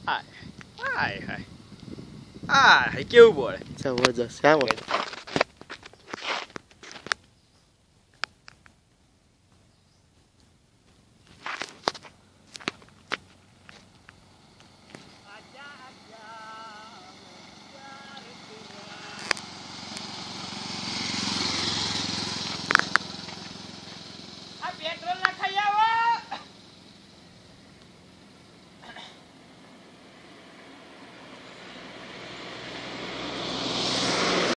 હાય હાય હાય કેવું બોલે જબરજસ્ત ક્યાં બોલે પેટ્રોલ ના ખાઈ